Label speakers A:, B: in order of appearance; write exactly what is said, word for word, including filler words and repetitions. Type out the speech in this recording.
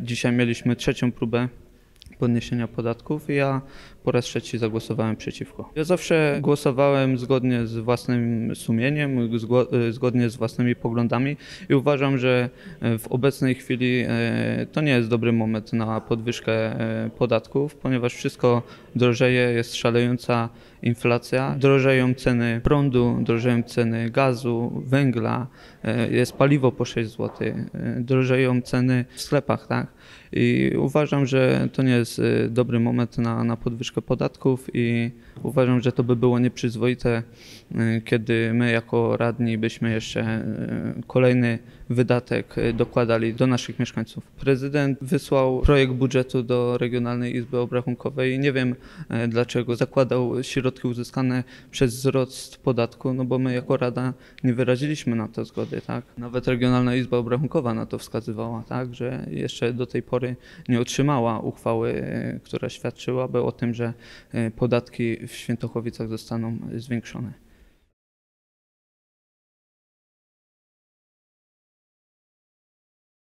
A: Dzisiaj mieliśmy trzecią próbę podniesienia podatków i ja po raz trzeci zagłosowałem przeciwko. Ja zawsze głosowałem zgodnie z własnym sumieniem, zgodnie z własnymi poglądami i uważam, że w obecnej chwili to nie jest dobry moment na podwyżkę podatków, ponieważ wszystko drożeje, jest szalejąca inflacja, drożeją ceny prądu, drożeją ceny gazu, węgla, jest paliwo po sześć złotych, drożeją ceny w sklepach, tak? I uważam, że to nie jest dobry moment na, na podwyżkę podatków i uważam, że to by było nieprzyzwoite, kiedy my jako radni byśmy jeszcze kolejny wydatek dokładali do naszych mieszkańców. Prezydent wysłał projekt budżetu do Regionalnej Izby Obrachunkowej. Nie wiem, dlaczego zakładał środki uzyskane przez wzrost podatku, no bo my jako rada nie wyraziliśmy na to zgody, tak? Nawet Regionalna Izba Obrachunkowa na to wskazywała, tak, że jeszcze do tej pory nie otrzymała uchwały, która świadczyłaby o tym, że podatki w Świętochowicach zostaną zwiększone.